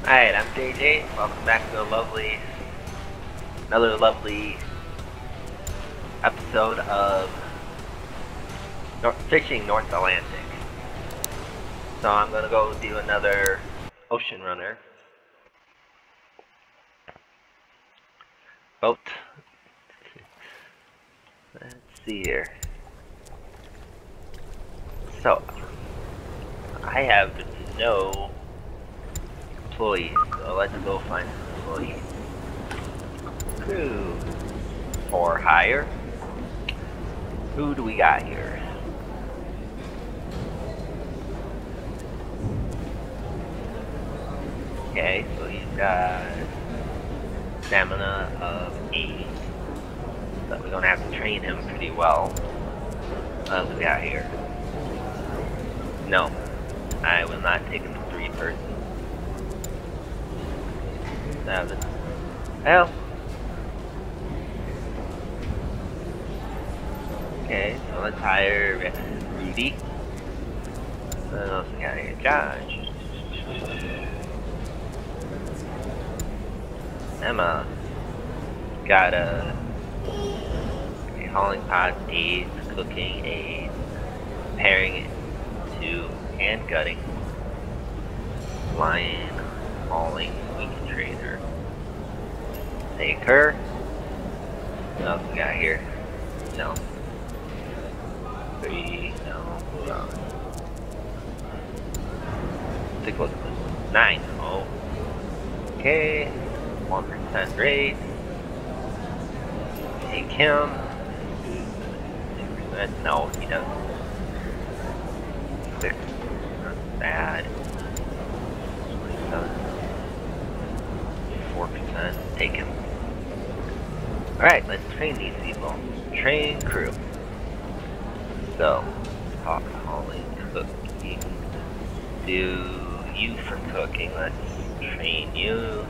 Alright, I'm JJ. Welcome back to another lovely episode of Fishing North Atlantic. So I'm gonna go do another ocean runner boat. Let's see here. So I have no employees, so let's go find an employee. Crew for hire. Who do we got here? Okay, so he's got stamina of 8. So we're gonna have to train him pretty well. What else we got here? No, I will not take him to 3-person. 7. Well. Okay, so let's hire Rudy. What else we got here? Josh. Emma. Got a hauling pod aids, cooking aids, pairing it to hand gutting, flying, hauling, we can train her. Take her. What else we got here? No. 3, no, hold on. 6 was 9, oh. Okay, 1% rate. Take him. 2%, no, he doesn't. 6, not bad. 27, 4%, take him. Alright, let's train these people. Train crew. So, talk, hauling, cooking. Do you for cooking. Let's train you.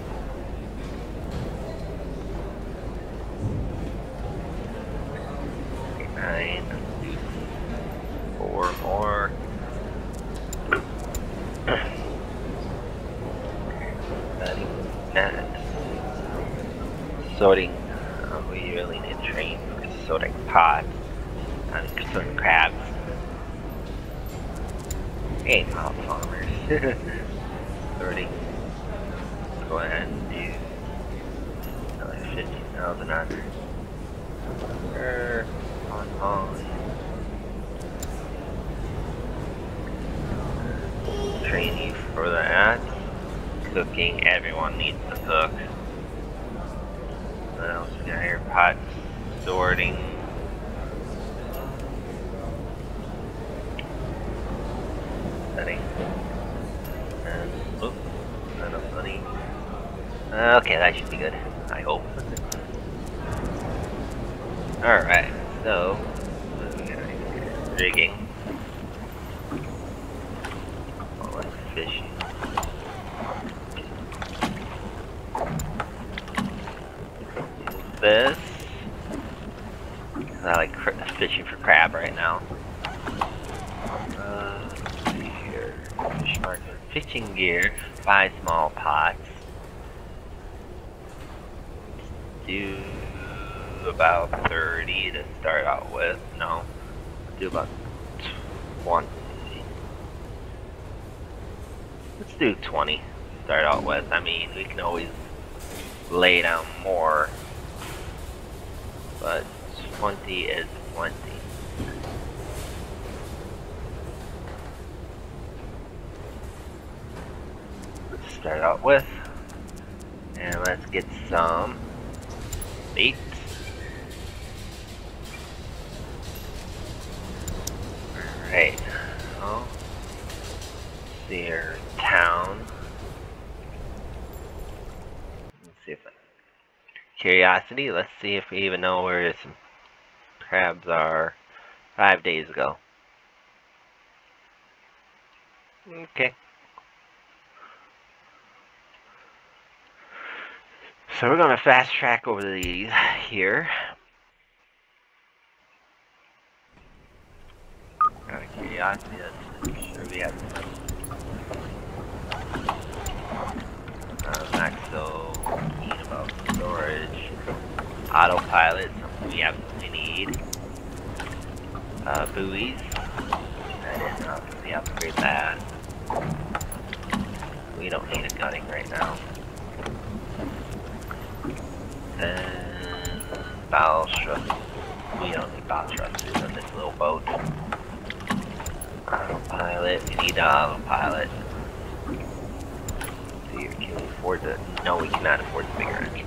Okay, 9. Let's do 4 more. Sorting. We really need to train for sorting pots. Sorting crabs. Hey, pop farmers. Sorting. Go ahead and do another 50,000 on hauling. Train you for that. Cooking, everyone needs to cook. What else we got here? Pot sorting. Setting. And, oops, not enough money. Okay, that should be good, I hope. Alright, so, what do we got here? Rigging. Oh, let's fishing. This. I like fishing for crab right now. Let's see here. Fish market. Fishing gear. Buy small pots. Let's do about 30 to start out with. No. Let's do about 20. Let's do 20 to start out with. I mean, we can always lay down more. But 20 is plenty. Let's start out with, and let's get some bait. Alright, so, see here, town. Let's see if I Curiosity, let's see if we even know where some crabs are 5 days ago. Okay. So we're going to fast track over these here. Out of curiosity, let's make sure we have some autopilot, something we absolutely need. Buoys. I didn't obviously upgrade that. We don't need a gunning right now. And bow thrusters. We don't need bow thrusters on this little boat. Autopilot. We need an autopilot. See, can we afford the? No, we cannot afford the bigger engine.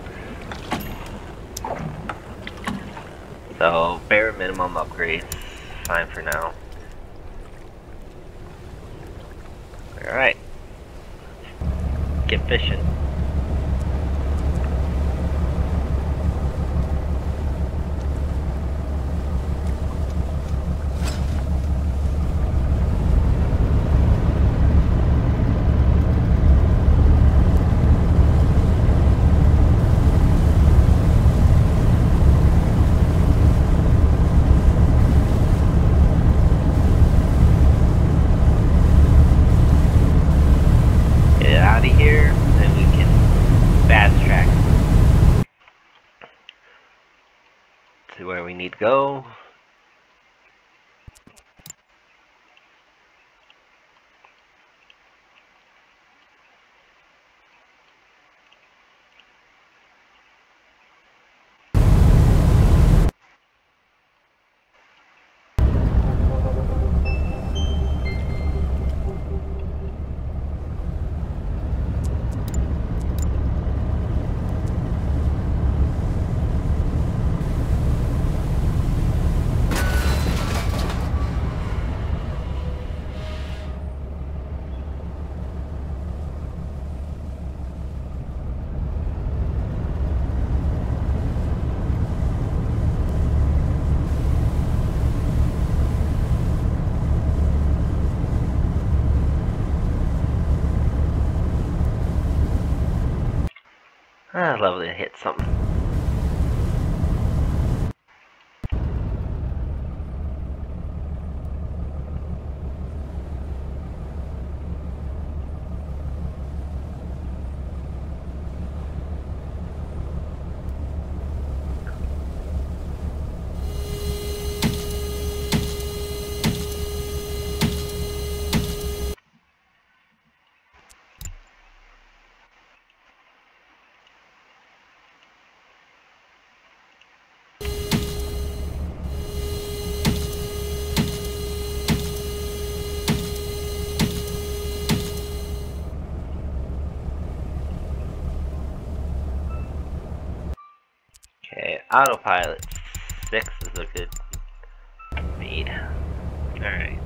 So bare minimum upgrades. Fine for now. Alright. Get fishing. Where we need to go. Lovely to hit something. Okay, autopilot 6 is a good speed. Alright.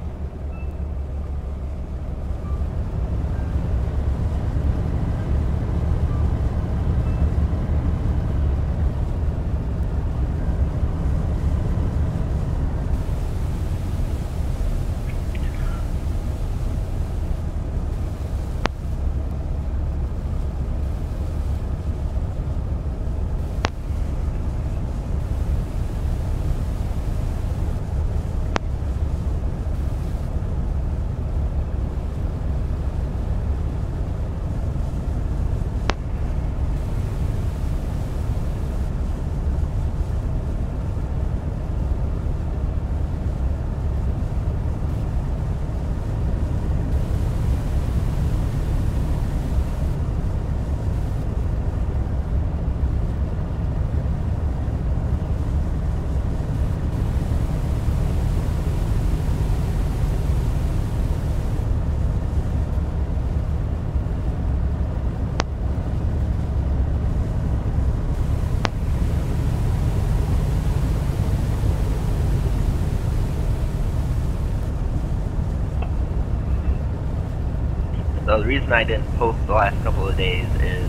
So the reason I didn't post the last couple of days is...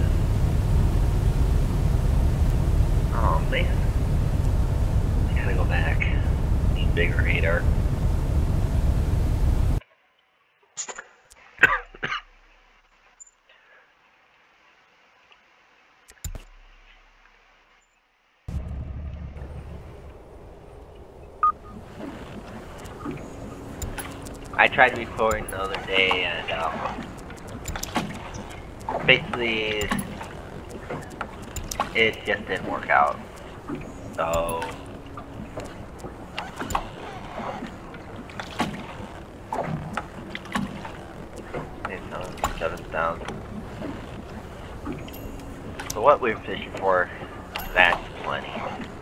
oh man. I gotta go back. Need bigger radar. I tried recording the other day and basically it just didn't work out. So it's on 7,000. So what we're fishing for, that's plenty.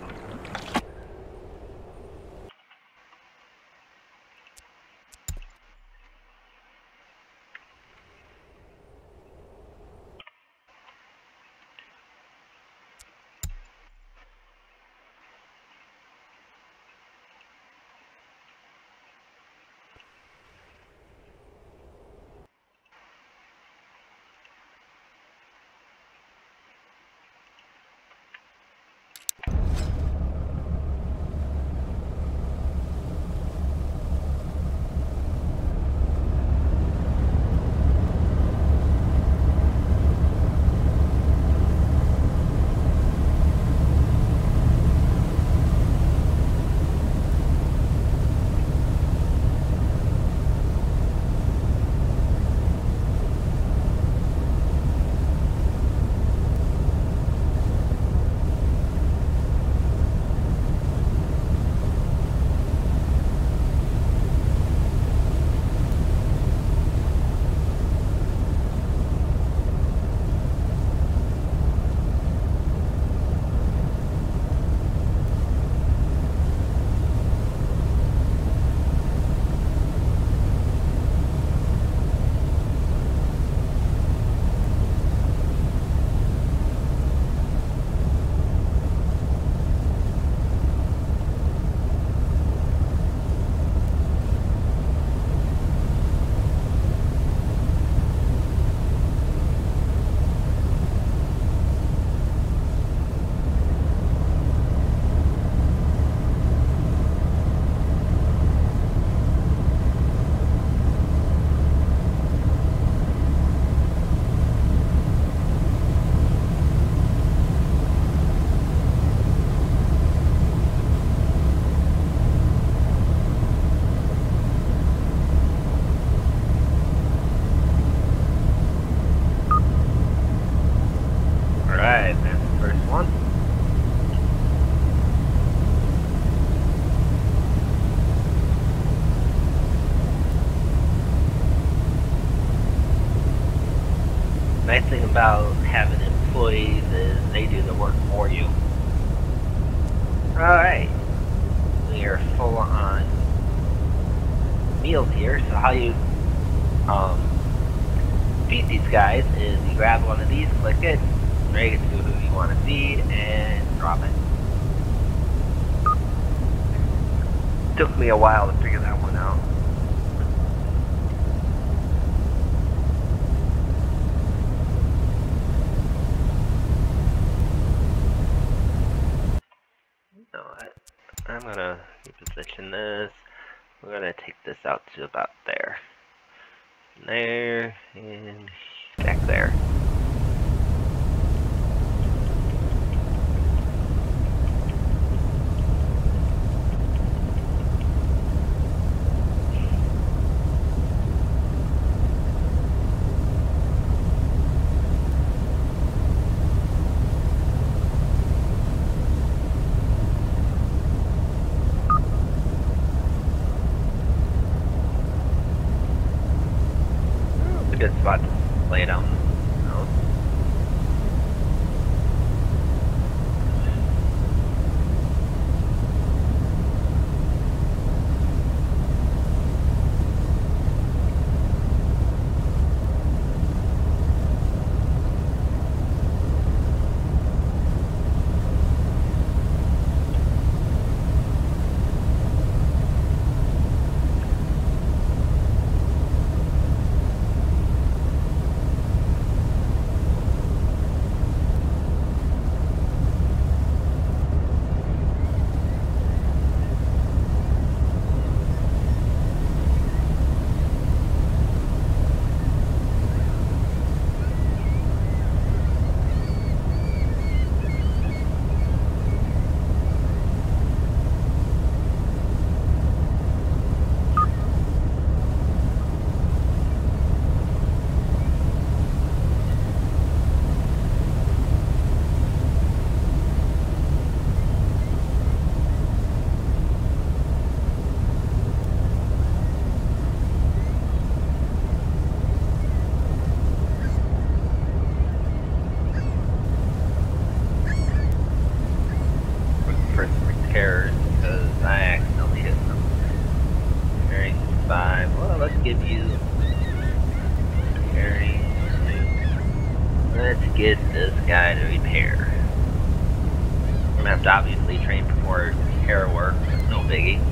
Alright, that's the first one. Nice thing about having employees is they do the work for you. Alright, we are full on meals here, so how you feed these guys is you grab one of these, click it, drag it to who you want to feed, and drop it. Took me a while to figure that one out. No, I'm gonna reposition this. We're gonna take this out to about there. There, and back there. Good spot to lay down. No. get this guy to repair. I'm gonna have to obviously train before repair work, but no biggie.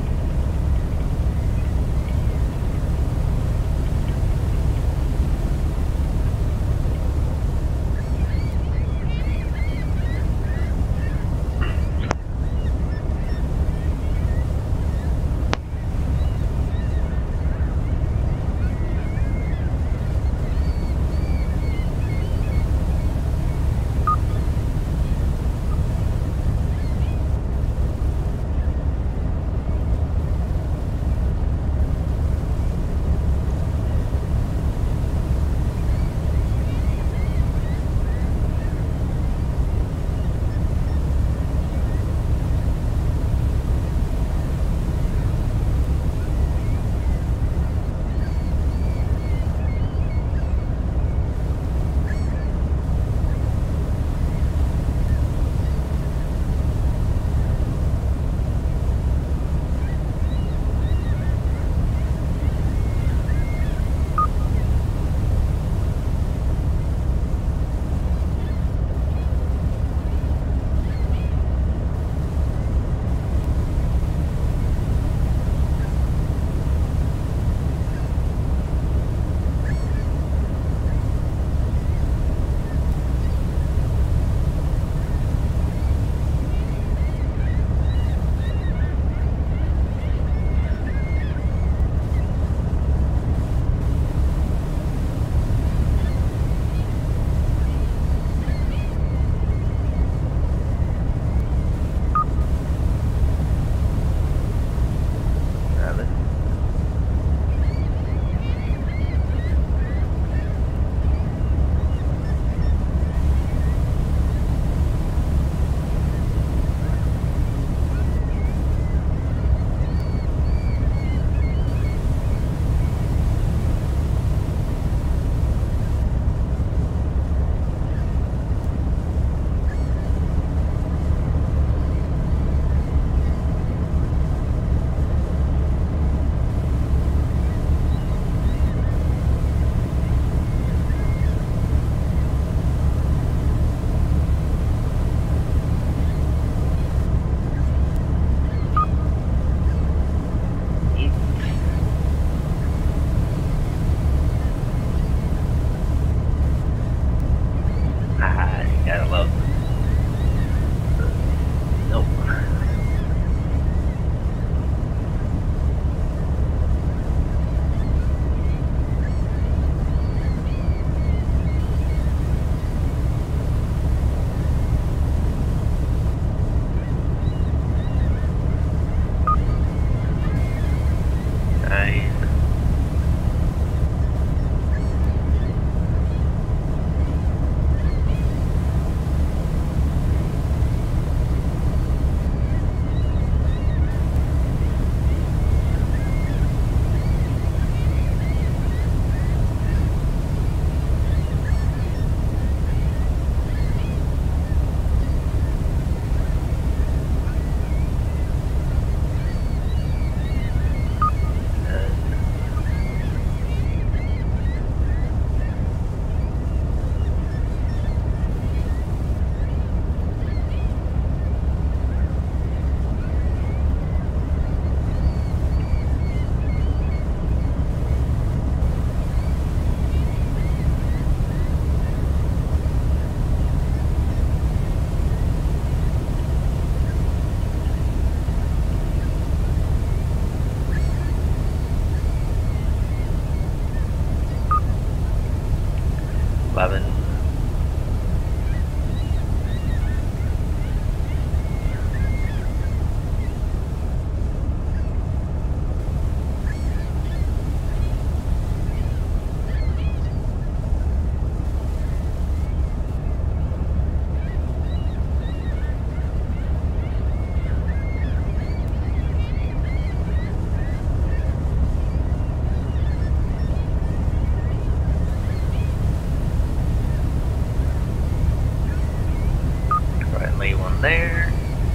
there.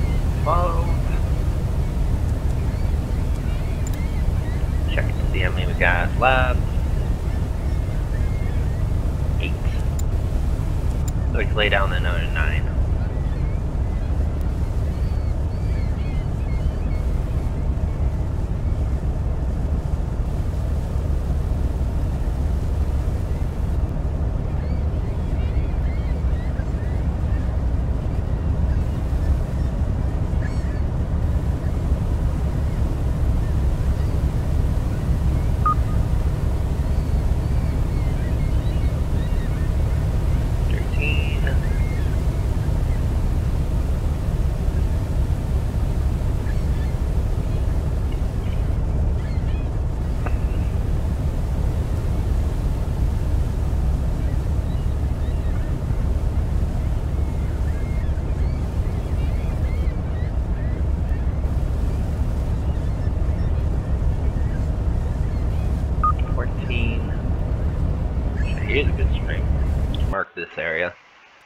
12. Check to see how many we got left. 8. Like let's lay down another 9. Here's a good string. Mark this area.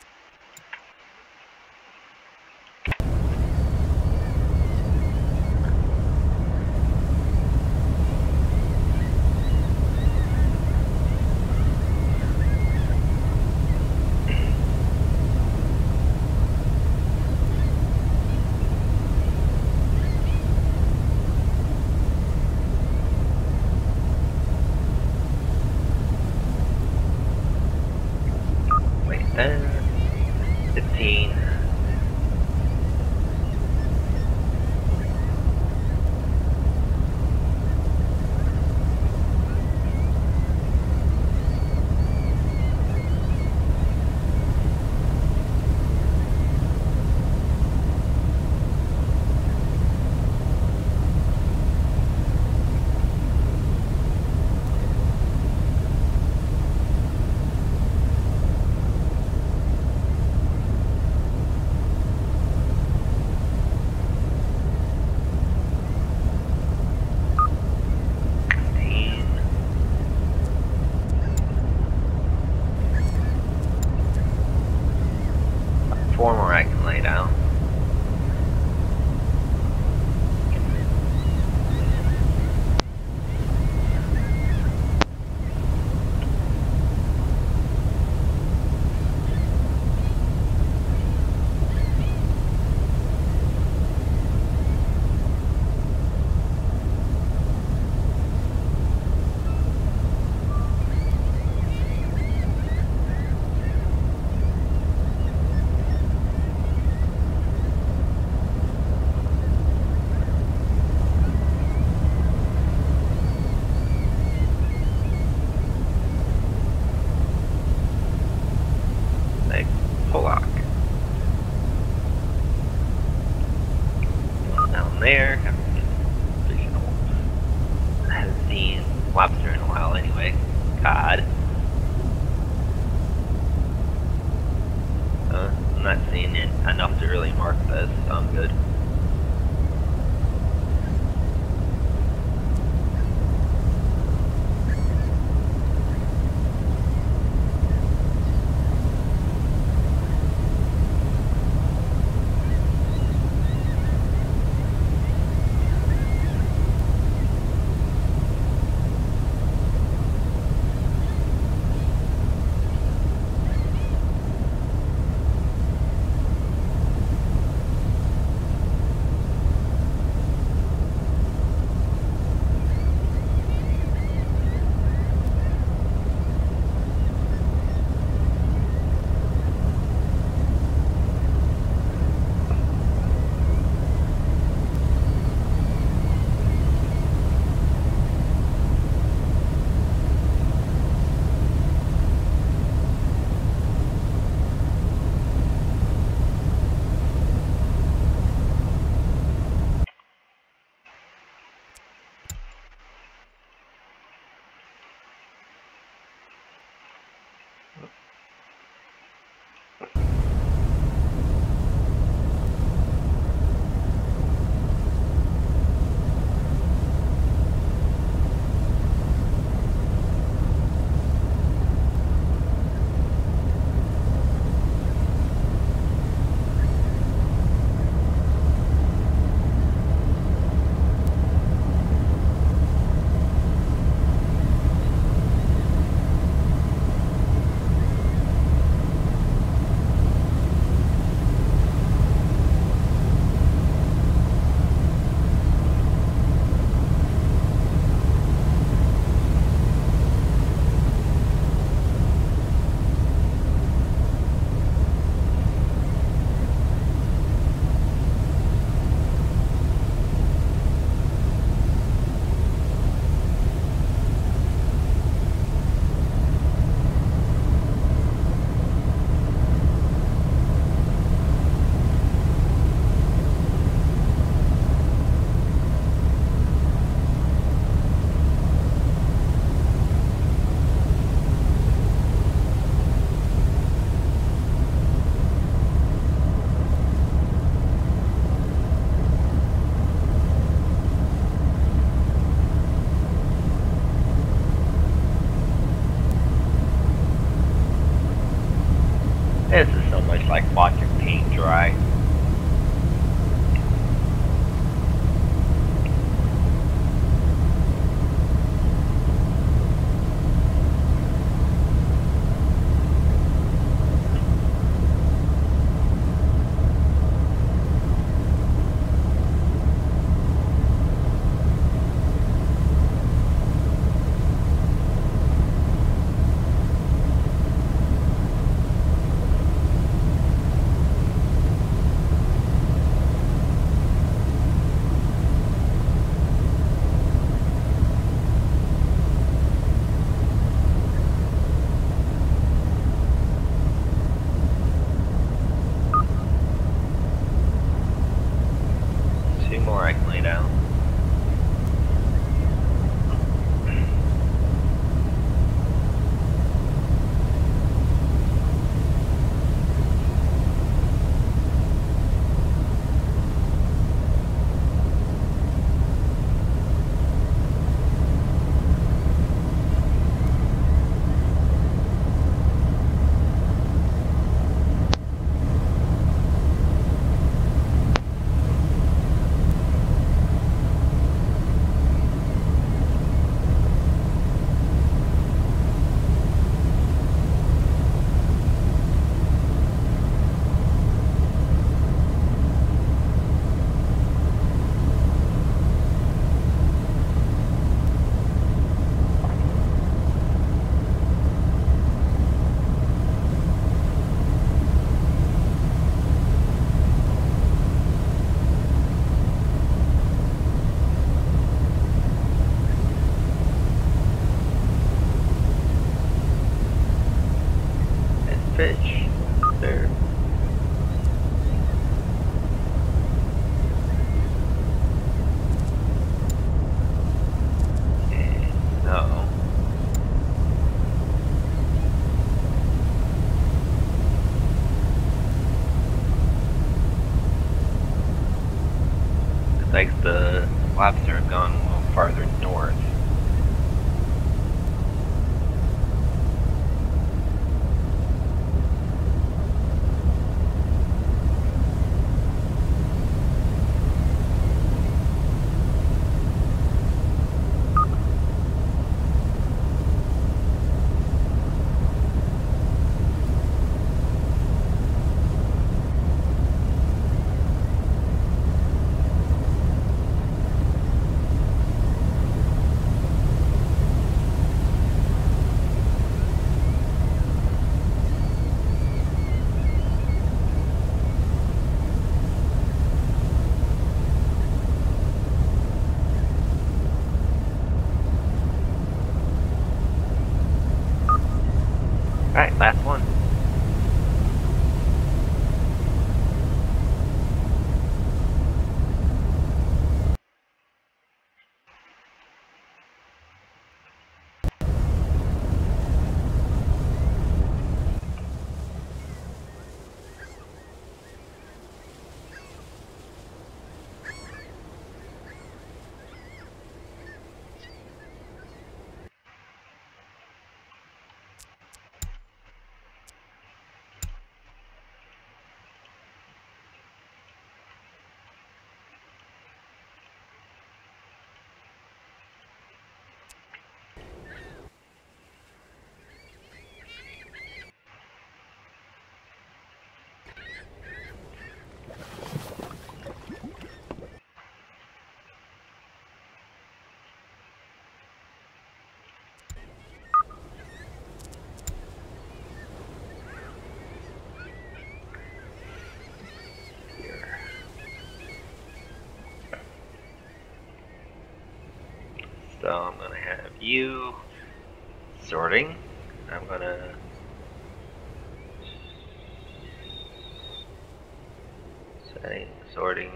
Wait, 10, 15. Four more I can lay down. There. I haven't seen lobster in a while anyway. God. I'm not seeing it enough to really mark this, so I'm good. much like watching paint dry. 2 more I can lay down. Fish there. Okay, so looks like the lobster have gone a little farther north. Alright, last one. So I'm going to have you sorting. I'm going to setting, sorting,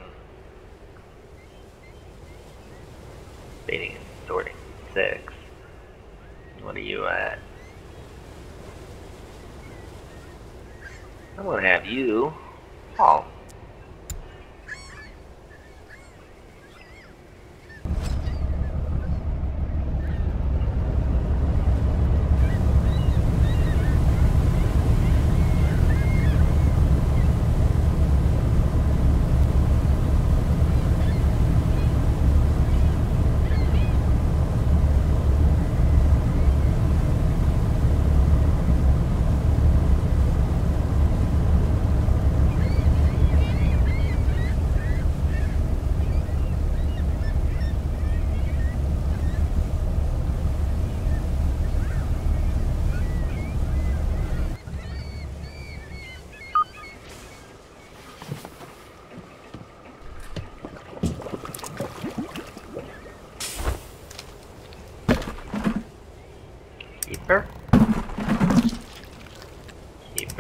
dating and sorting 6. What are you at? I'm going to have you haul.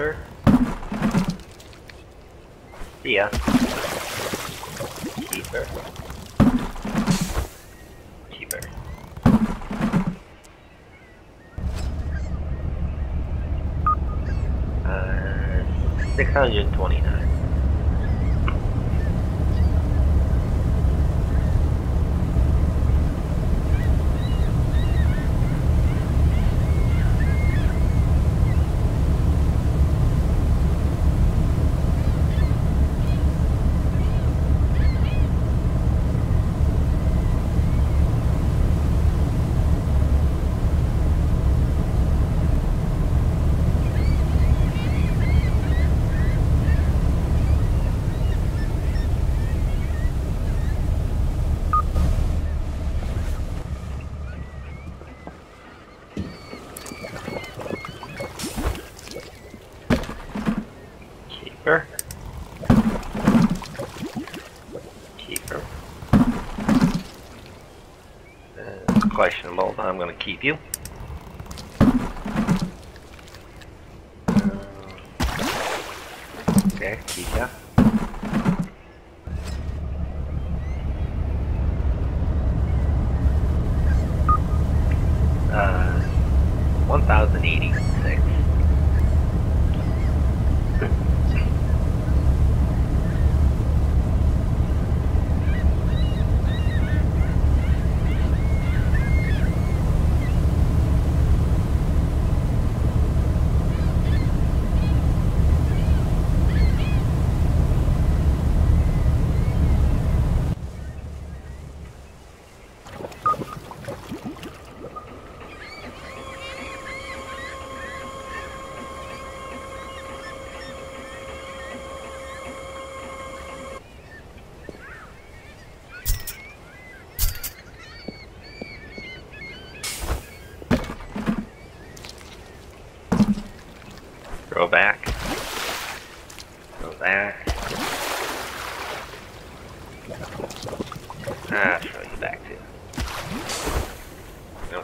keeper. See ya. Keeper. Keeper. 629. Keeper. Keeper. Questionable, but I'm gonna keep you. Okay, keep ya. Uh, 1,086. Throw back. Throw back. Ah, throw you back too. Nope.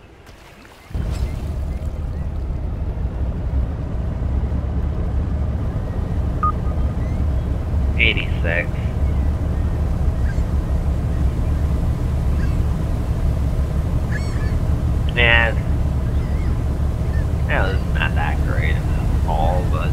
$86. Yeah, it's not that great at all, but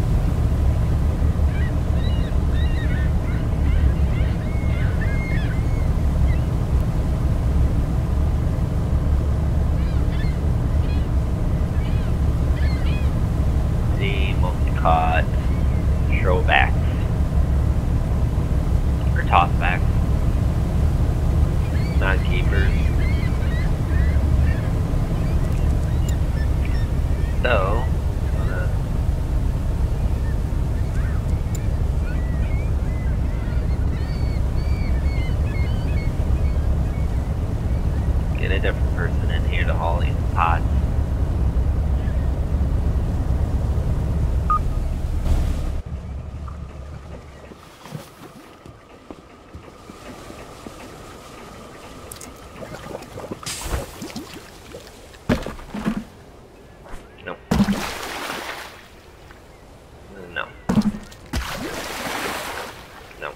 the most caught throwbacks or tossbacks, not keepers. So, get a different person in here to haul these pots. Nope. No. No.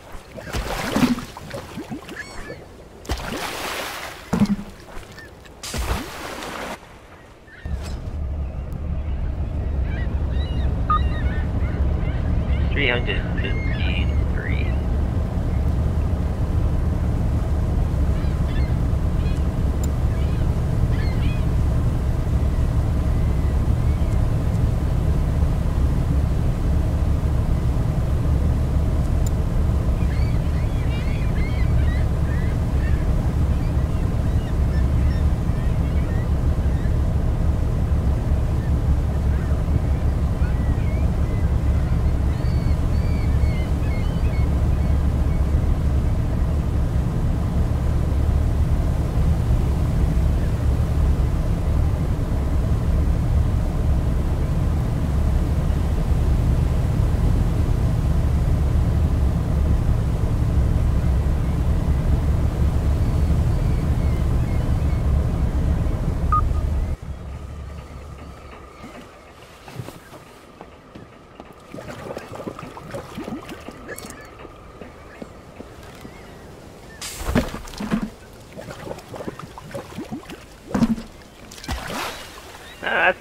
$353.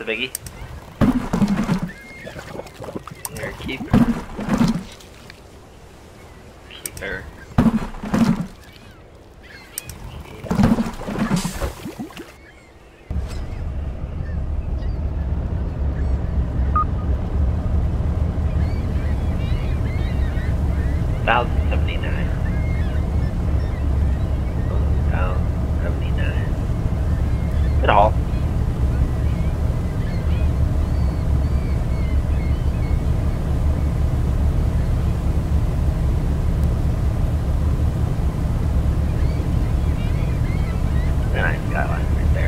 biggie. Here, keep her. Keep her. $1,079. $1,079. Good haul. Nice skyline right there.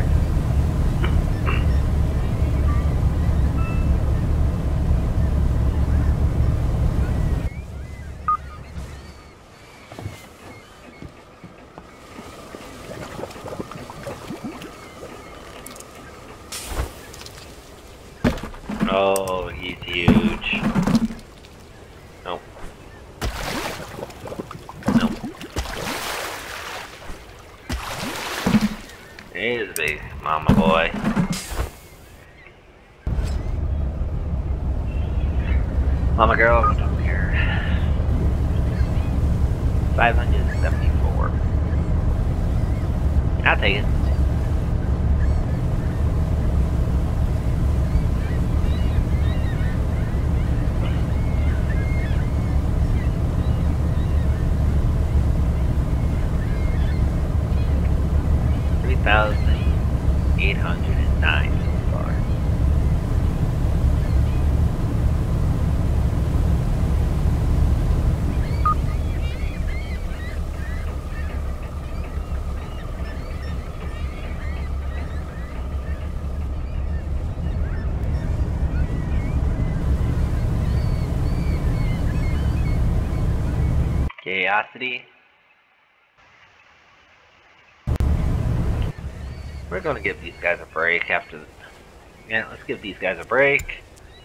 Oh, he's huge. Nope. Nope. He's a big mama boy. Mama girl, I don't care. 574. I'll take it. $3,809 so far. Curiosity. We're gonna give these guys a break after. Yeah, let's give these guys a break.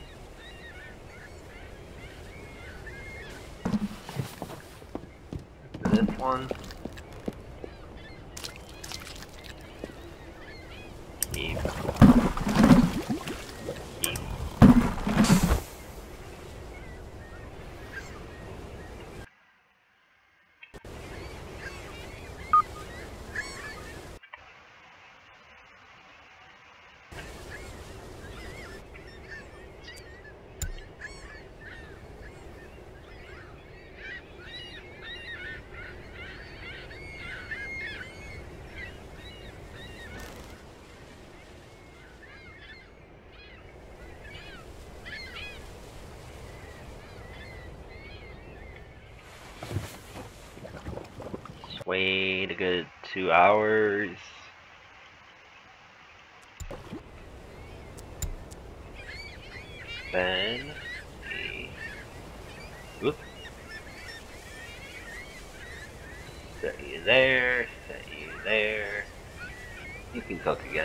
This one. Keep. Keep. Wait a good 2 hours. Then whoop. Set you there, set you there. You can cook again.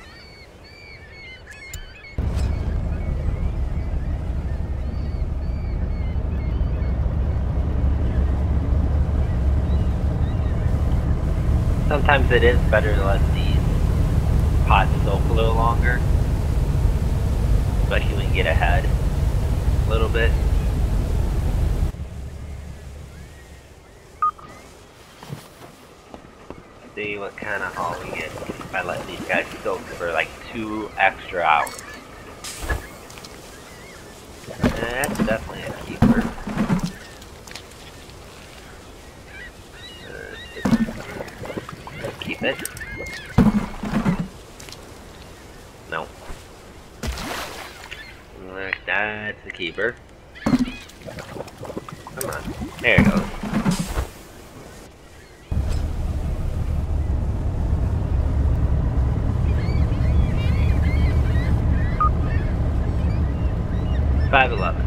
Sometimes it is better to let these pots soak a little longer, especially when you get ahead a little bit. See what kind of haul we get by letting these guys soak for like 2 extra hours. That's definitely a keeper. Keep it. No. That's the keeper. Come on. There it goes. $5.11.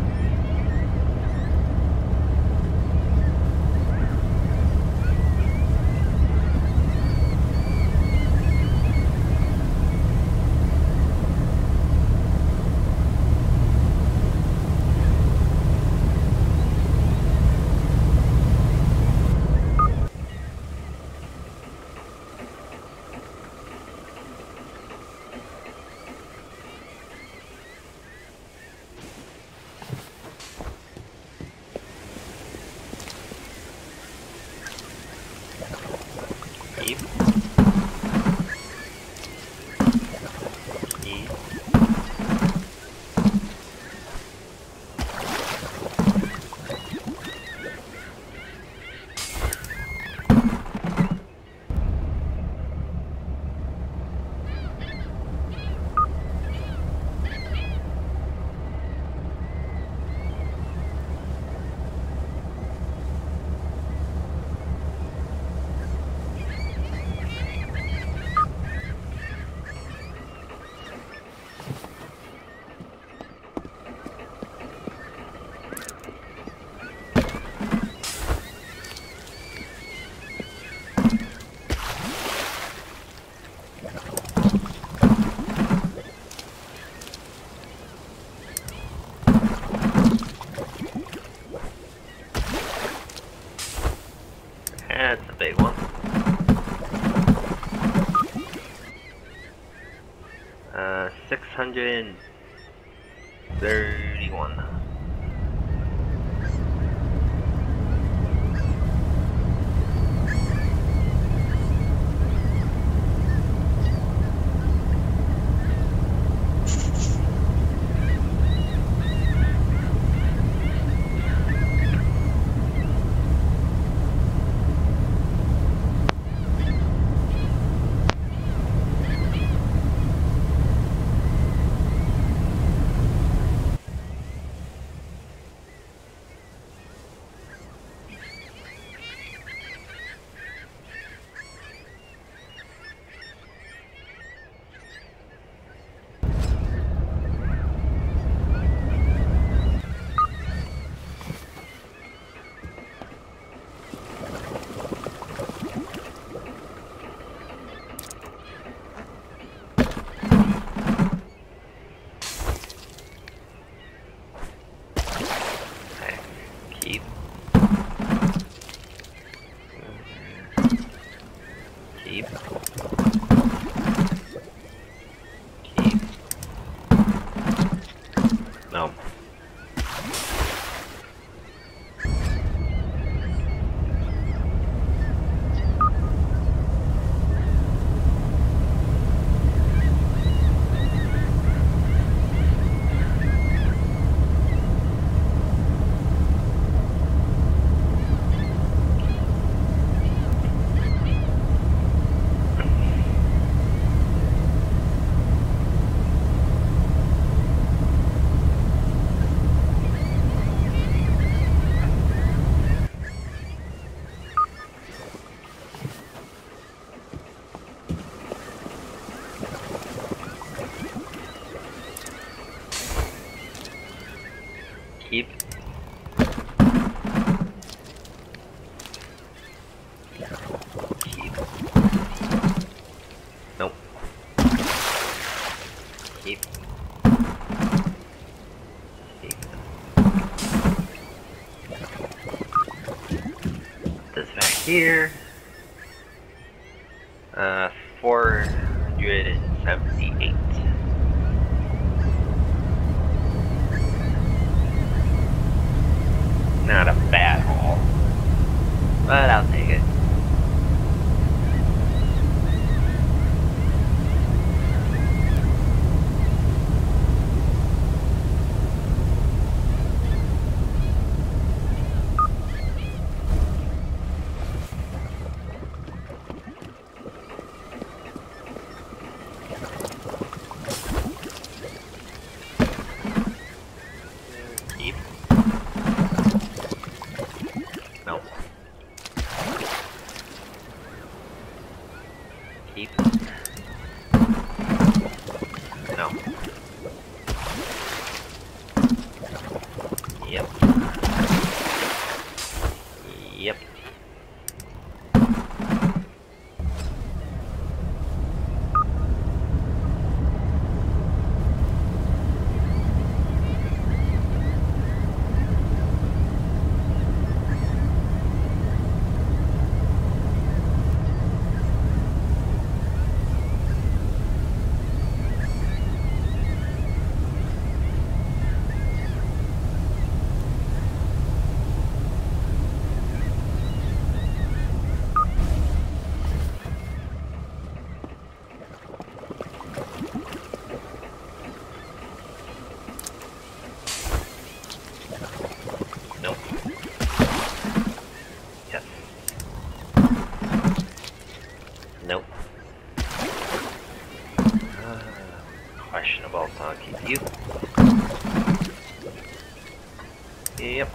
431. No. Keep. Keep. Nope. Keep. Keep. This back here. 478. Not a bad haul, but I'll take it. Keep. No. Keep. No. Yep. Yep. Nope. Yes. Nope. Questionable, so I'll keep you. Yep.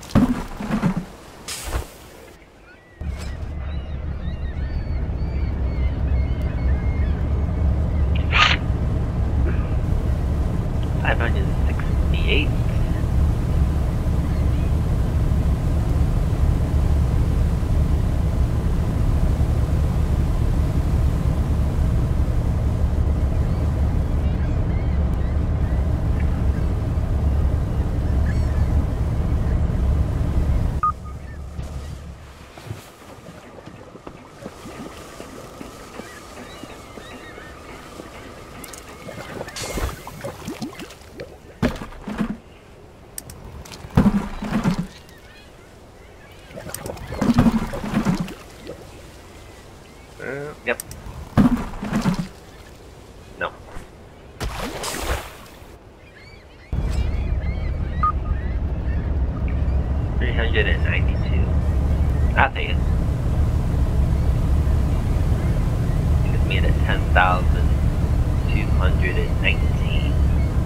$568. 392. I'll take it. It's made at 10,219.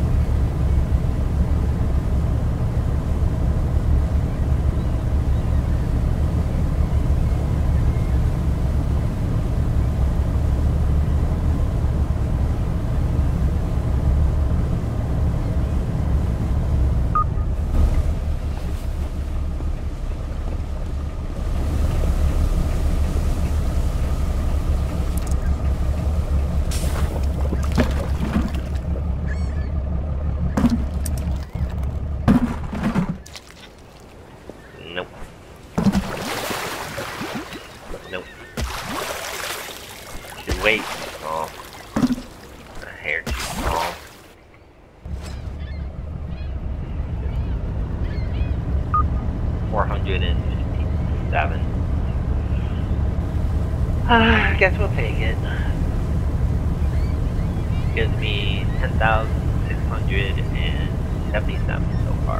Nope. Nope. Should way too small. A hair too small. $457. I guess we'll take it. Gives me 10,677 so far.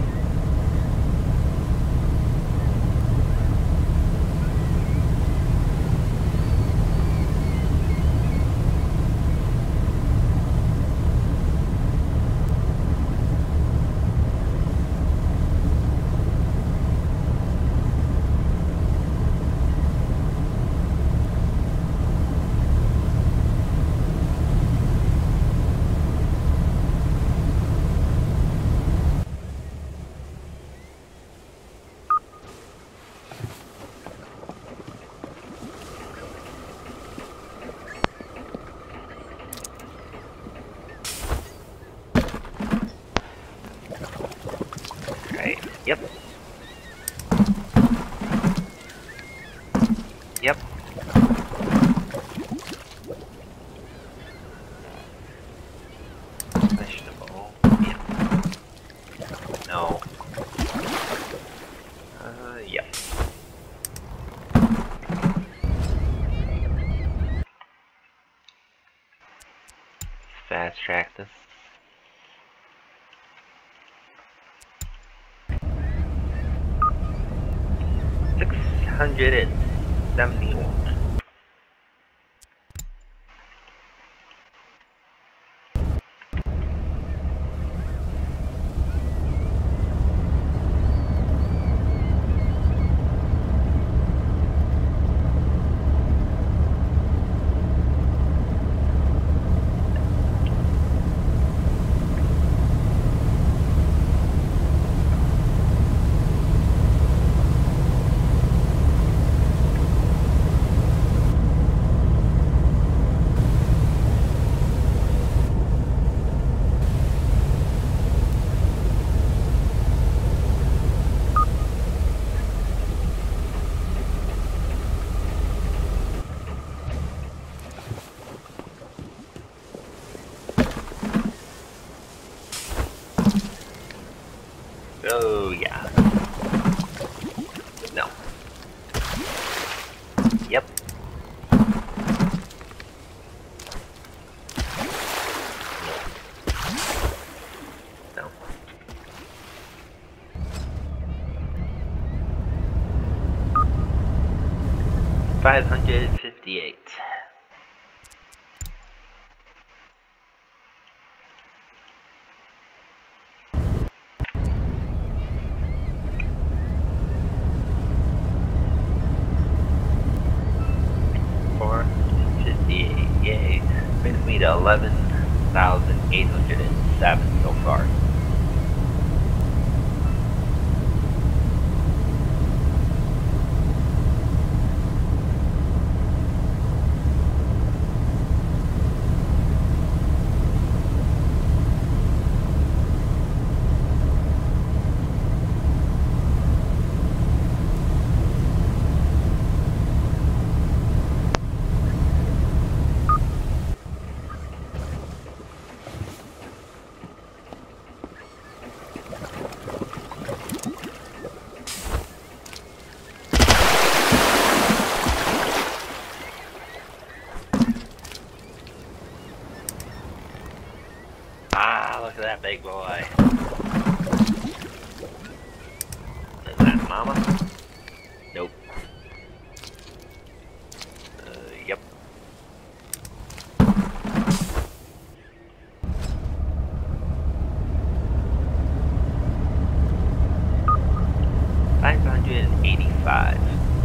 Right. Yep. Yep. Vegetable. Yep. No. Yep. Fast track this. $671. Oh, yeah. No. Yep. No. $558. Yay. Brings me to 11,807 so far. Look at that big boy. That's 5.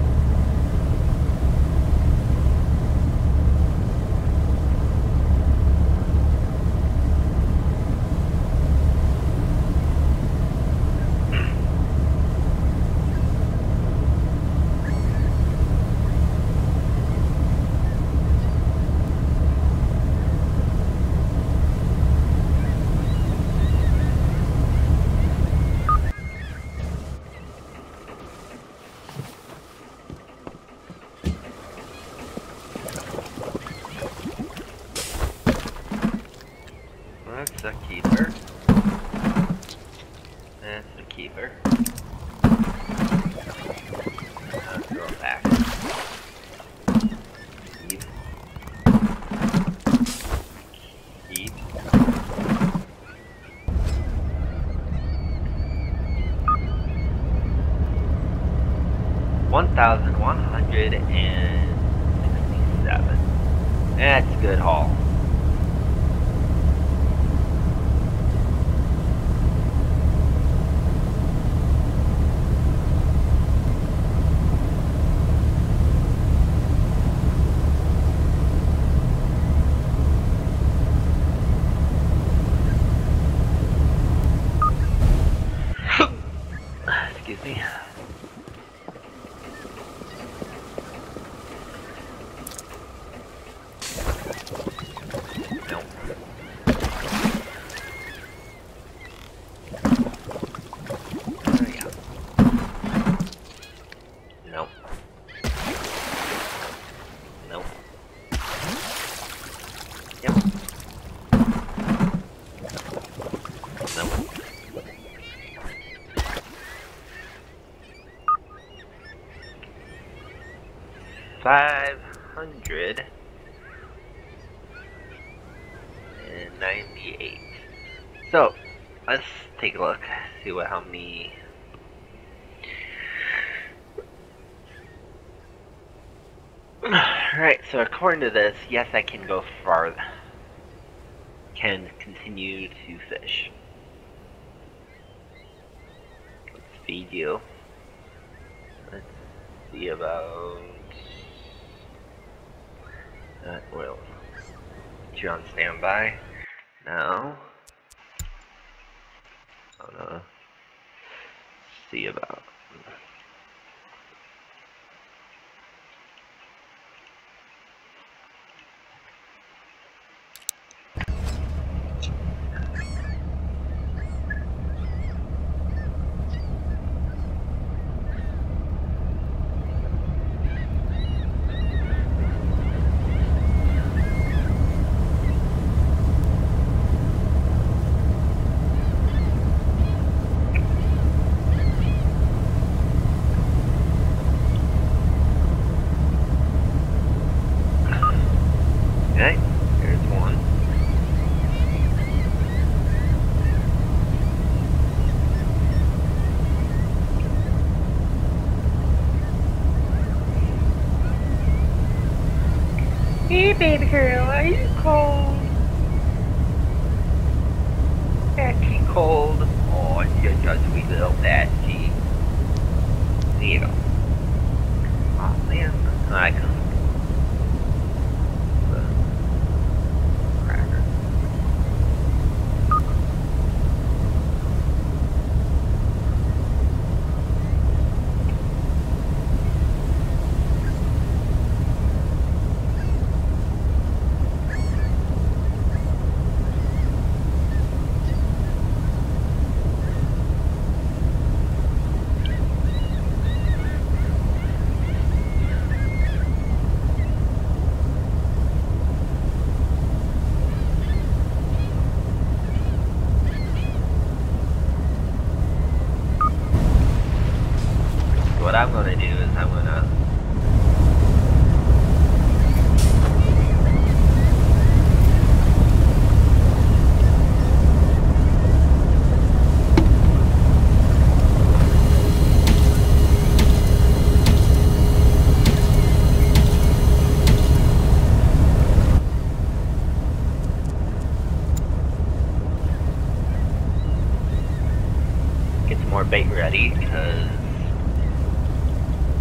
That's a keeper. That's a keeper. Throw it back. Keep. Keep. $1,167. That's a good haul. Excuse me. Nope. There we go. Nope. Nope. Yep. Nope. $598. So let's take a look. See how many. Alright, so according to this, yes, I can go farther. Can continue to fish. Let's feed you. Let's see about. Well, you're on standby. Now. Oh no. See about. Okay, here's one. Hey, baby girl, are you cold? Actually cold. Oh, you're just a wee little batchy. There you go. Oh man, I come. Cracker. What I'm gonna do is I'm gonna get some more bait ready because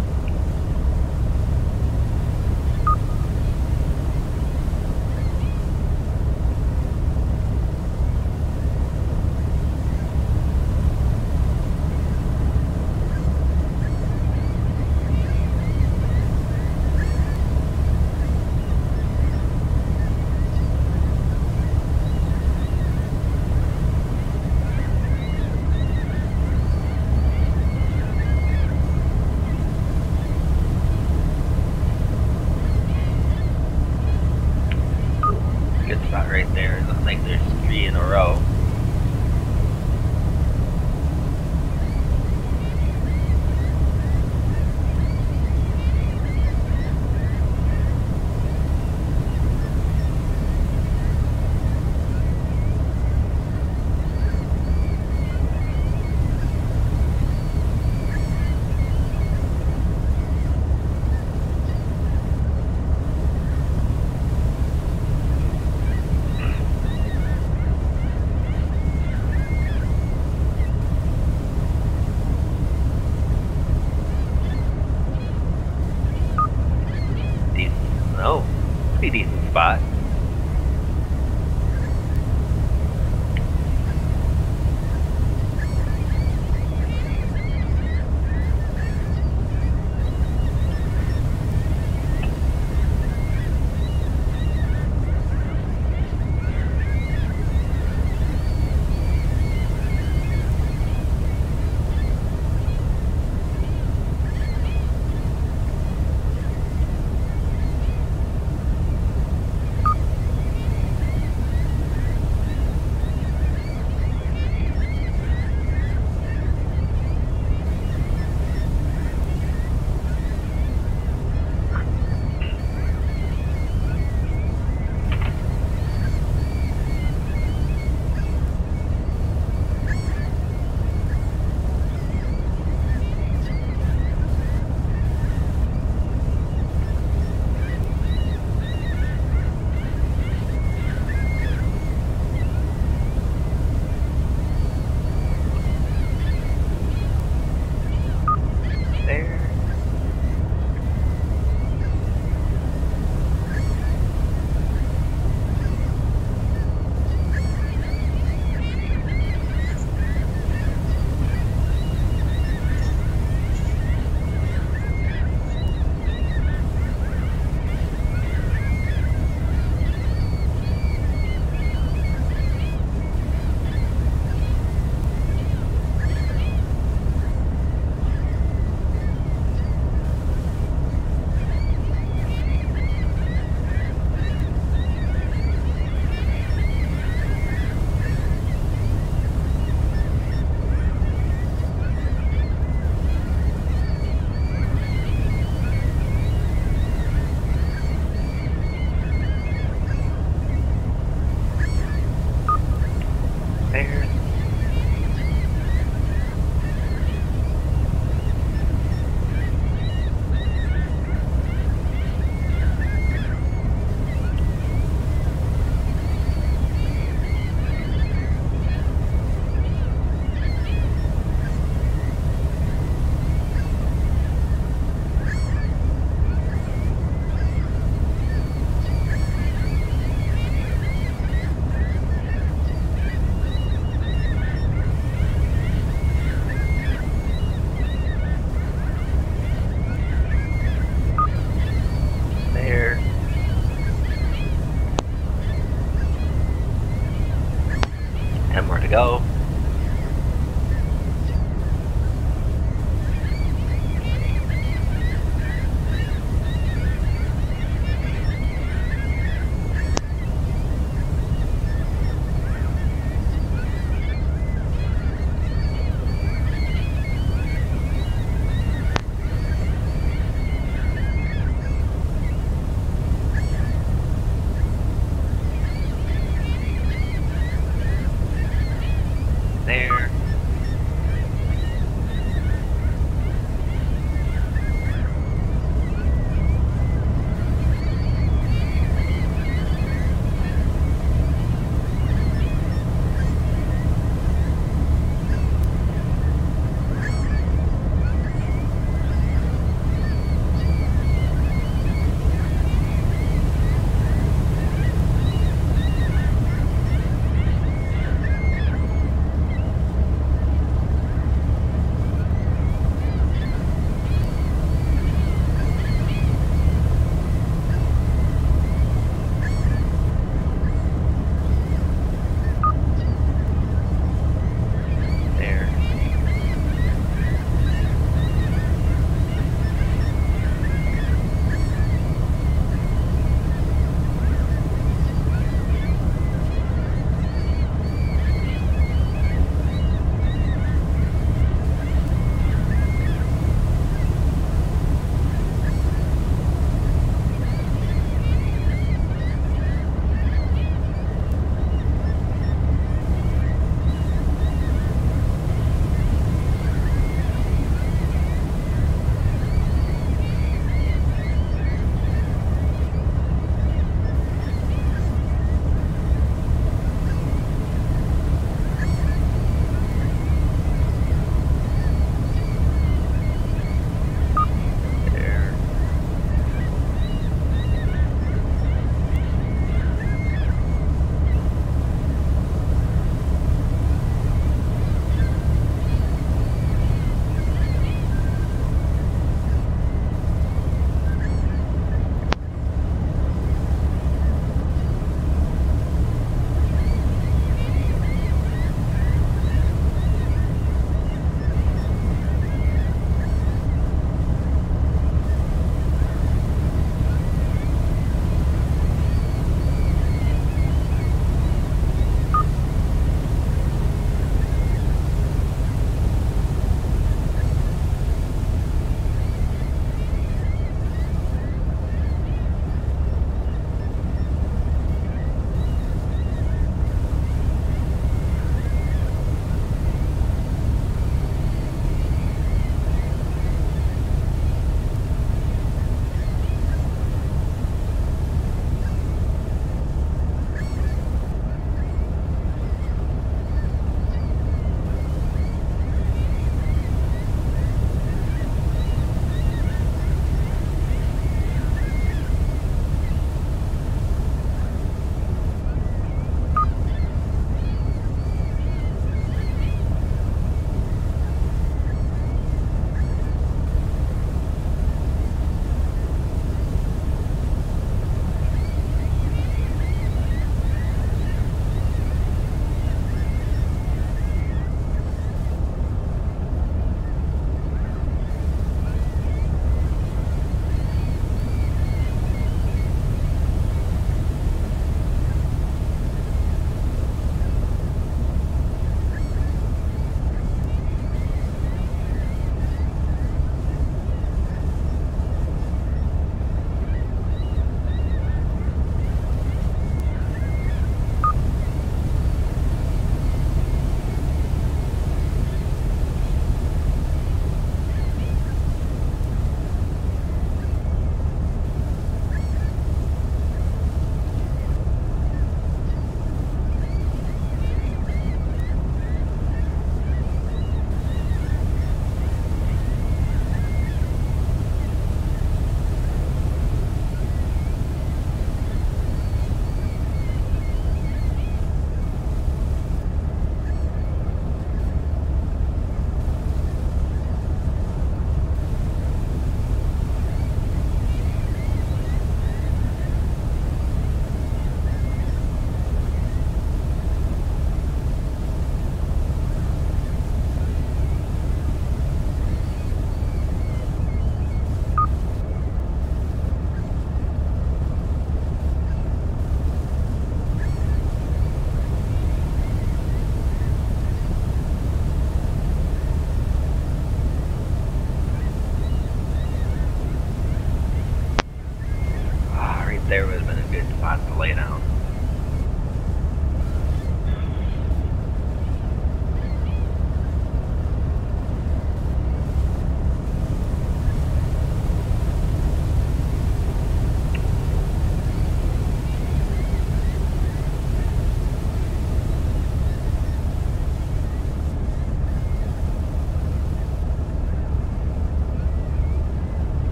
spot.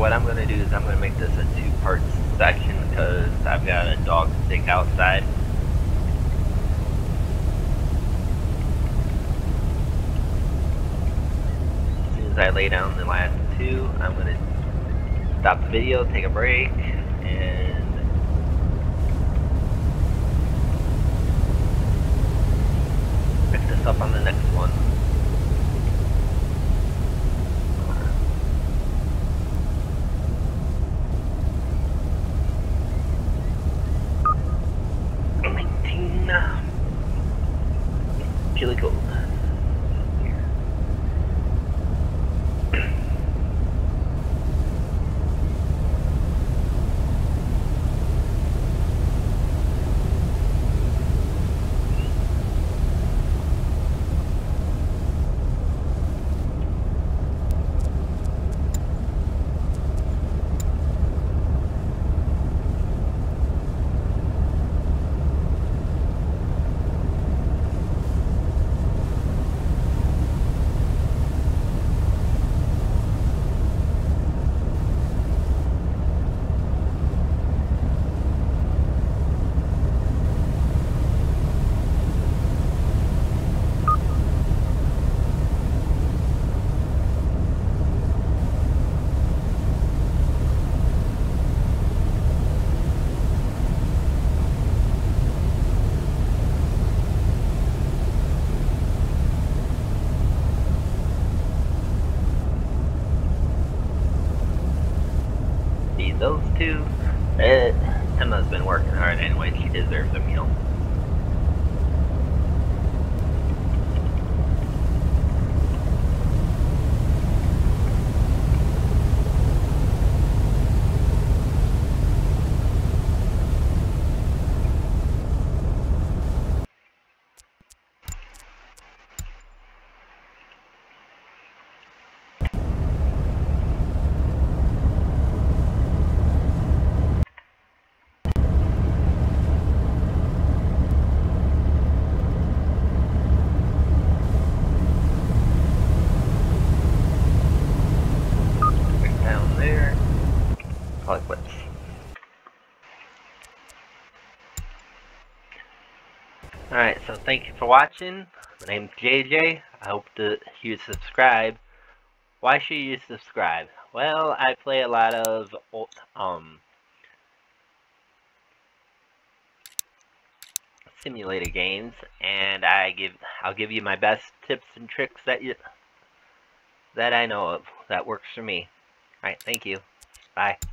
what I'm gonna do is I'm gonna make this a two-part section because I've got a dog to take outside. As soon as I lay down the last two, I'm gonna stop the video, take a break, and pick this up on the next one. Chili gold. Feed those two. Emma's been working hard anyway, she deserves a meal. Down there. Call it quits. Alright, so thank you for watching. My name's JJ. I hope that you subscribe. Why should you subscribe? Well, I play a lot of simulator games, and I'll give you my best tips and tricks that I know of that works for me. Alright, thank you. Bye.